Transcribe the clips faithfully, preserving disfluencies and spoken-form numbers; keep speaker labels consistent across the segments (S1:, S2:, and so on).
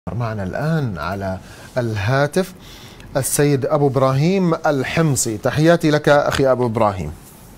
S1: معنا الآن على الهاتف السيد أبو إبراهيم الحمصي. تحياتي لك أخي أبو إبراهيم.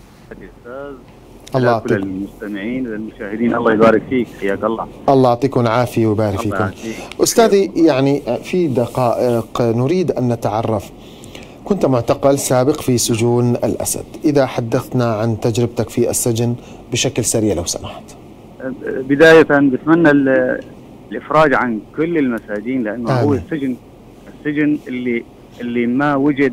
S2: الله يعطيك. كل المستمعين والمشاهدين الله يبارك فيك، حياك الله.
S1: الله يعطيكم العافية ويبارك فيكم. أستاذي، يعني في دقائق نريد أن نتعرف، كنت معتقل سابق في سجون الأسد، إذا حدثنا عن تجربتك في السجن بشكل سريع لو سمحت.
S2: بداية بتمنى الإفراج عن كل المساجين، لأنه آمين. هو السجن السجن اللي اللي ما وجد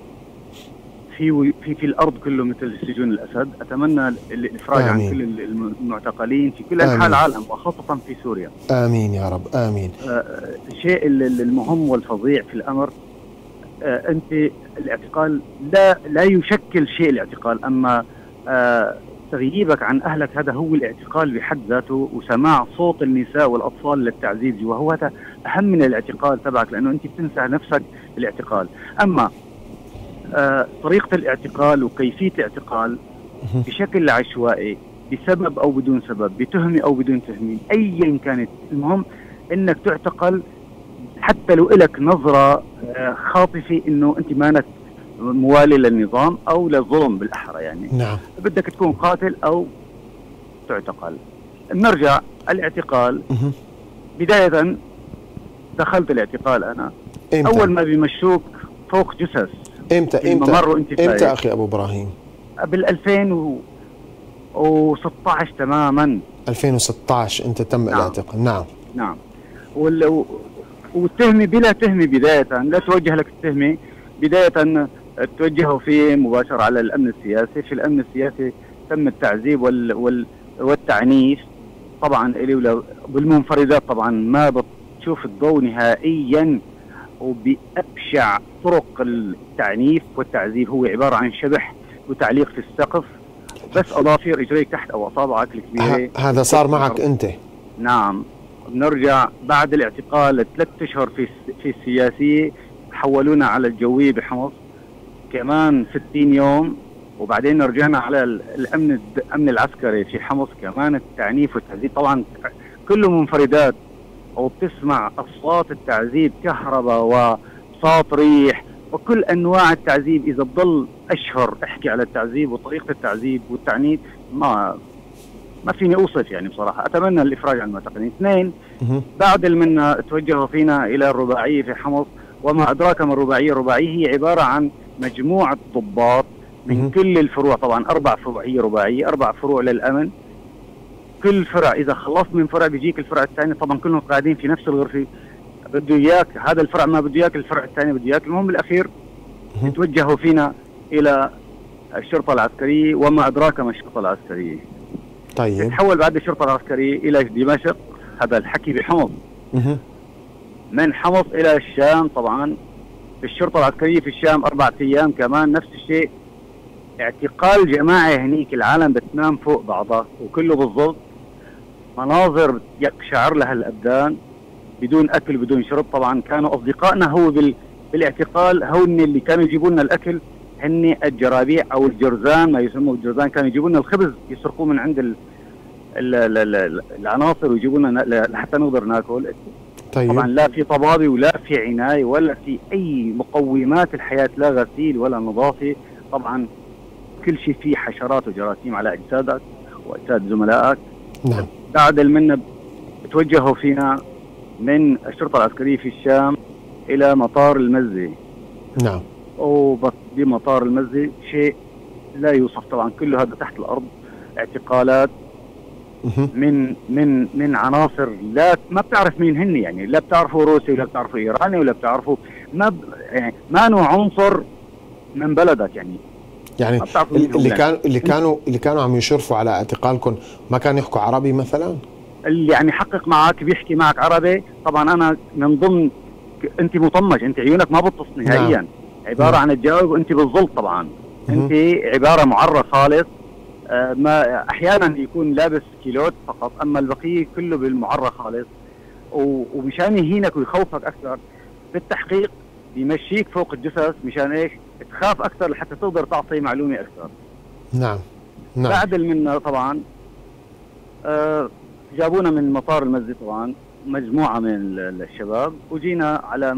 S2: في في في الأرض كله مثل سجون الأسد. أتمنى الإفراج آمين. عن كل المعتقلين في كل أنحاء العالم وخاصة في سوريا.
S1: آمين يا رب آمين.
S2: الشيء المهم والفظيع في الأمر، آه أنت الاعتقال لا لا يشكل شيء الاعتقال، أما آه تغييبك عن أهلك هذا هو الاعتقال بحد ذاته، وسماع صوت النساء والأطفال للتعذيب، وهو هذا أهم من الاعتقال تبعك، لأنه أنت بتنسى نفسك بالاعتقال. أما آه طريقة الاعتقال وكيفية الاعتقال بشكل عشوائي بسبب أو بدون سبب، بتهمة أو بدون تهمة، أيا كانت، المهم أنك تعتقل حتى لو إلك نظرة آه خاطفة أنه أنت مانك موالي للنظام أو للظلم بالأحرى، يعني
S1: نعم.
S2: بدك تكون قاتل أو تعتقل. نرجع الاعتقال. بداية دخلت الاعتقال أنا إمتى؟ أول ما بيمشوك فوق جثث.
S1: إمتى إمتى إمتى أخي أبو إبراهيم؟
S2: بال ألفين وستة عشر تماما.
S1: ألفين وستة عشر أنت تم نعم. الاعتقال. نعم
S2: نعم. وال... والتهمة بلا تهمة، بداية لا توجه لك التهمة، بداية توجهوا فيه مباشرة على الأمن السياسي. في الأمن السياسي تم التعذيب وال... وال... والتعنيف طبعا إلي بالمنفردات، طبعا ما بتشوف الضوء نهائيا، وبأبشع طرق التعنيف والتعذيب. هو عبارة عن شبح وتعليق في السقف، بس أظافر رجليك تحت أو أصابعك الكبيرة.
S1: هذا صار معك أنت؟
S2: نعم. بنرجع بعد الاعتقال ثلاث أشهر في في السياسية، حولونا على الجوية بحمص كمان ستين يوم، وبعدين رجعنا على الأمن الأمن العسكري في حمص كمان التعنيف والتعذيب، طبعا كله منفردات، وبتسمع أصوات التعذيب، كهرباء وصوت ريح وكل أنواع التعذيب. إذا بضل أشهر أحكي على التعذيب وطريقة التعذيب والتعنيف ما ما فيني أوصف يعني بصراحة. أتمنى الإفراج عن المعتقلين. اثنين، بعد المنا توجهوا فينا إلى الرباعية في حمص، وما أدراك ما الرباعية. الرباعية هي عبارة عن مجموعة ضباط من كل الفروع، طبعا أربع فروع، هي رباعية أربع فروع للأمن. كل فرع إذا خلصت من فرع بيجيك الفرع الثاني، طبعا كلهم قاعدين في نفس الغرفة، بده إياك هذا الفرع ما بده إياك، الفرع الثاني بده إياك. المهم بالأخير توجهوا فينا إلى الشرطة العسكرية، وما أدراك ما الشرطة العسكرية.
S1: طيب.
S2: تحول بعد الشرطة العسكرية إلى دمشق، هذا الحكي بحمص. من حمص إلى الشام، طبعا في الشرطة العسكرية في الشام أربعة أيام كمان نفس الشيء، اعتقال جماعي. هنيك العالم بتنام فوق بعضها وكله بالضبط، مناظر يقشعر لها الأبدان، بدون أكل بدون شرب. طبعا كانوا أصدقائنا هو بال... بالاعتقال هون اللي كانوا يجيبوا لنا الأكل، هن الجرابيع أو الجرزان، ما يسموه الجرزان، كانوا يجيبوا لنا الخبز يسرقوه من عند ال... ال... ال... ال... العناصر ويجيبوا لنا لحتى نقدر ناكل.
S1: طيب.
S2: طبعا لا في طبابة ولا في عناية ولا في أي مقومات الحياة، لا غسيل ولا نظافة. طبعا كل شيء فيه حشرات وجراثيم على أجسادك وأجساد زملائك.
S1: نعم.
S2: بعد المنة توجهوا فينا من الشرطة العسكرية في الشام إلى مطار المزة.
S1: نعم.
S2: وبمطار المزة شيء لا يوصف، طبعا كله هذا تحت الأرض، اعتقالات من من من عناصر لا ما بتعرف مين هن، يعني لا بتعرفوا روسي ولا بتعرفوا إيراني ولا بتعرفوا، ما ب... يعني ما نوع عنصر من بلدك، يعني
S1: يعني اللي كانوا اللي كانوا اللي كانوا عم يشرفوا على اعتقالكم ما كانوا يحكوا عربي مثلا؟
S2: اللي يعني حقق معك بيحكي معك عربي. طبعا انا من ضمن، انت مطمج، انت عيونك ما بتطص نهائيا. نعم. عباره نعم. عن الجواب وانت بالظل. طبعا انت عباره معرة خالص. آه ما احيانا يكون لابس كيلوت فقط، اما البقيه كله بالمعرة خالص، ومشان يهينك ويخوفك اكثر بالتحقيق بيمشيك فوق الجثث، مشان ايش؟ تخاف اكثر لحتى تقدر تعطي معلومه اكثر.
S1: نعم نعم.
S2: بعد المنة طبعا آه جابونا من مطار المزة، طبعا مجموعه من الشباب وجينا على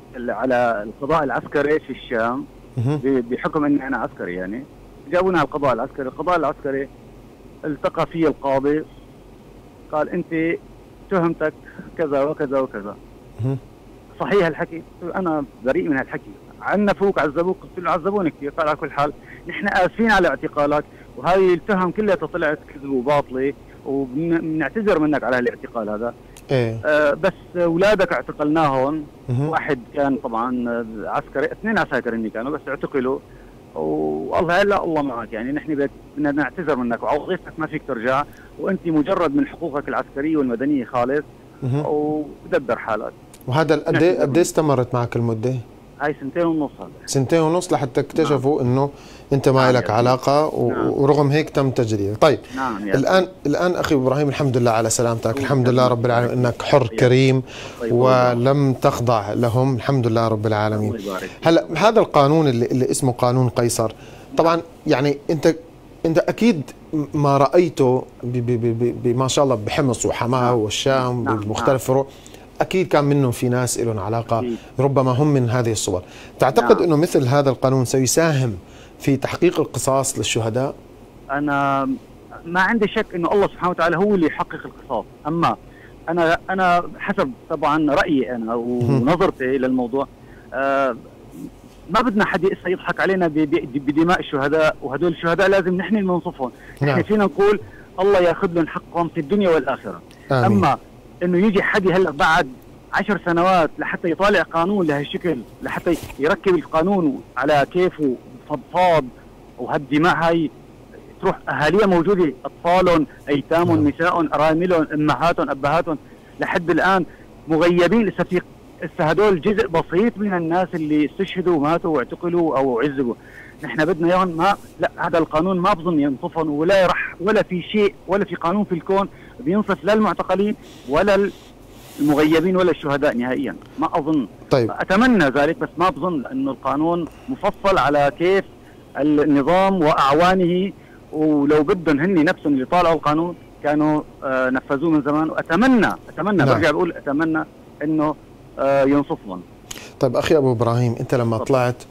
S2: على القضاء العسكري في الشام بحكم اني انا عسكري يعني. جابونا على القضاء العسكري، القضاء العسكري التقى في القاضي قال انت تهمتك كذا وكذا وكذا. صحيح الحكي؟ انا بريء من هالحكي. عنفوك عذبوك؟ قلت له عذبوني كثير. قال على كل حال نحن اسفين على اعتقالك وهذه التهم كلها طلعت كذب وباطله وبنعتذر منك على هالاعتقال هذا.
S1: ايه
S2: آه بس اولادك اعتقلناهم. واحد كان طبعا عسكري، اثنين عساكر اني كانوا بس اعتقلوا، والله لا الله معك يعني نحن بدنا نعتذر منك ووظيفتك ما فيك ترجع وانت مجرد من حقوقك العسكريه والمدنيه خالص ودبر حالك.
S1: وهذا قد ايه قد ايه استمرت معك المده؟
S2: هاي سنتين ونص. هذا
S1: سنتين ونص لحتى اكتشفوا نعم. انه انت ما نعم لك علاقه و... نعم. ورغم هيك تم تجريدك. طيب
S2: نعم
S1: الان الان اخي ابراهيم الحمد لله على سلامتك، الحمد لله رب العالمين انك حر كريم ولم تخضع لهم، الحمد لله رب العالمين. هلا هذا القانون اللي, اللي اسمه قانون قيصر طبعا يعني انت انت اكيد ما رايته بما شاء الله بحمص وحماه والشام
S2: نعم.
S1: بمختلف فروع، أكيد كان منهم في ناس لهم علاقة ربما هم من هذه الصور. تعتقد نعم. أنه مثل هذا القانون سيساهم في تحقيق القصاص للشهداء؟
S2: أنا ما عندي شك أنه الله سبحانه وتعالى هو اللي يحقق القصاص، أما أنا أنا حسب طبعا رأيي أنا ونظرتي للموضوع آه ما بدنا حد يضحك علينا بدماء الشهداء، وهدول الشهداء لازم نحن اللي ننصفهم. نحن نعم. فينا نقول الله ياخذ لهم حقهم في الدنيا والآخرة. آمين. أما انه يجي حد هلا بعد عشر سنوات لحتى يطالع قانون لهالشكل، لحتى يركب القانون على كيفه فضفاض، وهالدماء هاي تروح اهاليها موجوده، اطفالهم، ايتامهم، نسائهم، اراملهم، امهاتهم، ابهاتهم لحد الان مغيبين. لسه في لسه هدول جزء بسيط من الناس اللي استشهدوا وماتوا واعتقلوا او عذبوا. نحن بدنا اياهم ما لا هذا القانون ما بظن ينصفهم، ولا راح ولا في شيء ولا في قانون في الكون بينصف لا المعتقلين ولا المغيبين ولا الشهداء نهائيا، ما اظن.
S1: طيب
S2: اتمنى ذلك بس ما بظن، لانه القانون مفصل على كيف النظام واعوانه، ولو بدهم هن نفسهم اللي طالعوا القانون كانوا آه نفذوه من زمان. واتمنى اتمنى نعم. برجع بقول اتمنى انه آه ينصفهم.
S1: طيب اخي ابو ابراهيم، انت لما طب. طلعت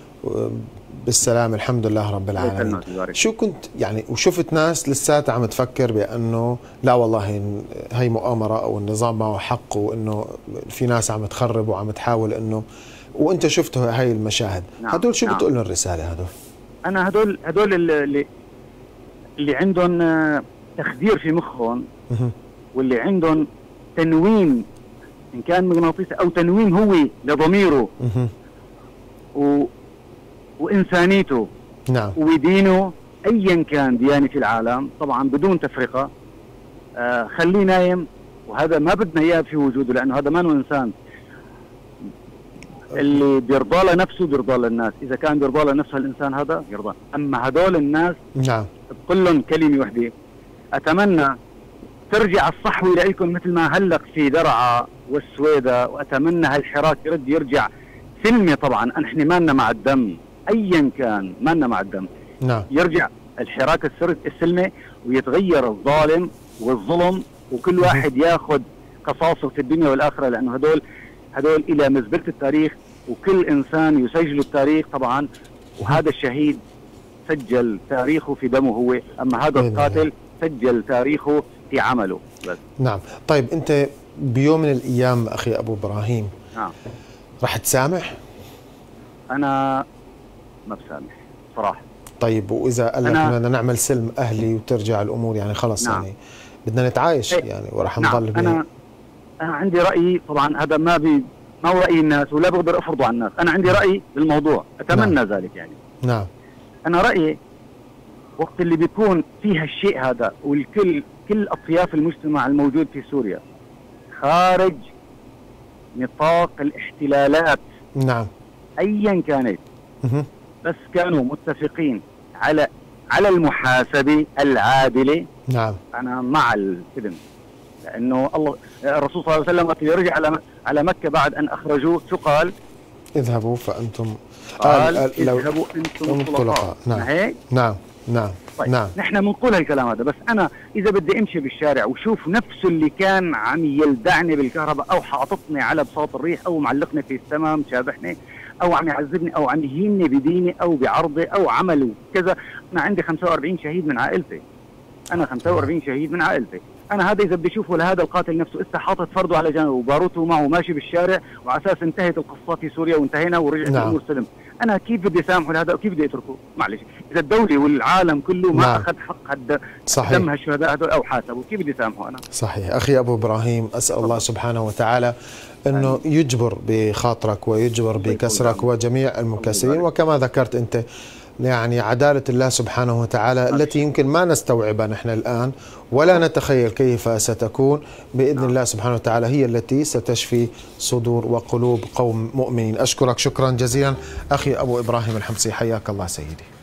S1: بالسلام الحمد لله رب العالمين، شو كنت يعني وشفت ناس لساتها عم تفكر بانه لا والله هي مؤامره او النظام معه حق، وانه في ناس عم تخرب وعم تحاول انه، وانت شفت هاي المشاهد، نعم. هدول شو نعم. بتقول لهم الرساله هدول؟
S2: انا هدول هدول اللي اللي عندهم تخدير في مخهم، واللي عندهم تنويم ان كان مغناطيسي او تنويم هو لضميره و وإنسانيته
S1: نعم
S2: ودينه أيا كان ديانة في العالم طبعا بدون تفرقة، آه خليه نايم، وهذا ما بدنا إياه في وجوده، لأنه هذا ما هو إنسان. اللي بيرضى لنفسه بيرضى للناس، إذا كان بيرضى لنفسه الإنسان هذا يرضى. أما هدول الناس
S1: نعم
S2: بقول لهم كلمة واحدة، أتمنى ترجع الصحوة لكم مثل ما هلق في درعا والسويدة، وأتمنى هالحراك يرد يرجع سلمي. طبعا نحن ما لنا مع الدم ايا كان، ما لنا مع الدم.
S1: نعم.
S2: يرجع الحراك السلمي ويتغير الظالم والظلم، وكل واحد ياخذ قصاصه في الدنيا والاخره، لانه هدول هدول الى مزبله التاريخ، وكل انسان يسجل التاريخ طبعا. وهذا الشهيد سجل تاريخه في دمه هو، اما هذا القاتل سجل تاريخه في عمله بس.
S1: نعم. طيب انت بيوم من الايام اخي ابو ابراهيم
S2: نعم
S1: رح تسامح؟
S2: انا ما بسامح صراحه.
S1: طيب واذا قال لك بدنا نعمل سلم اهلي وترجع الامور يعني خلص نعم. يعني بدنا نتعايش ايه؟ يعني ورح
S2: نعم.
S1: نضل
S2: انا انا عندي راي طبعا، هذا ما بي ما هو راي الناس ولا بقدر افرضه على الناس، انا عندي راي بالموضوع اتمنى نعم. ذلك يعني.
S1: نعم.
S2: انا رايي وقت اللي بيكون فيها الشيء هذا، والكل كل اطياف المجتمع الموجود في سوريا خارج نطاق الاحتلالات
S1: نعم
S2: ايا كانت، بس كانوا متفقين على على المحاسبه العادله.
S1: نعم.
S2: انا مع السلم، لانه الله الرسول صلى الله عليه وسلم وقت يرجع على على مكه بعد ان اخرجوه شو قال؟
S1: اذهبوا فانتم
S2: قال اذهبوا انتم الطلقاء.
S1: نعم.
S2: هيك؟
S1: نعم نعم
S2: طيب
S1: نعم.
S2: نحن بنقول هالكلام هذا، بس انا اذا بدي امشي بالشارع وشوف نفسه اللي كان عم يلدعني بالكهرباء او حاططني على بساط الريح او معلقني في السماء مشابحني او عم يعذبني او عم يهينني بديني او بعرضي او عمله كذا، انا عندي خمسة وأربعين شهيد من عائلتي، انا خمسة وأربعين شهيد من عائلتي، انا هذا اذا بدي اشوفه لهذا القاتل نفسه اسا حاطط فرده على جنب وباروته معه ماشي بالشارع وعلى اساس انتهت القصه في سوريا وانتهينا ورجعت
S1: نعم.
S2: الامور سلم، انا كيف بدي اسامحه لهذا وكيف بدي اتركه؟ معلش اذا الدوله والعالم كله ما
S1: نعم.
S2: اخذ حق هد
S1: صحيح.
S2: دم هالشهداء هذول او حاسبوا، كيف بدي اسامحه انا؟
S1: صحيح. اخي ابو ابراهيم، اسال الله سبحانه وتعالى انه يجبر بخاطرك ويجبر بكسرك وجميع المكسرين، وكما ذكرت انت يعني عدالة الله سبحانه وتعالى التي يمكن ما نستوعبها نحن الآن ولا نتخيل كيف ستكون، بإذن الله سبحانه وتعالى هي التي ستشفي صدور وقلوب قوم مؤمنين. أشكرك شكرا جزيلا أخي أبو إبراهيم الحمصي، حياك الله سيدي.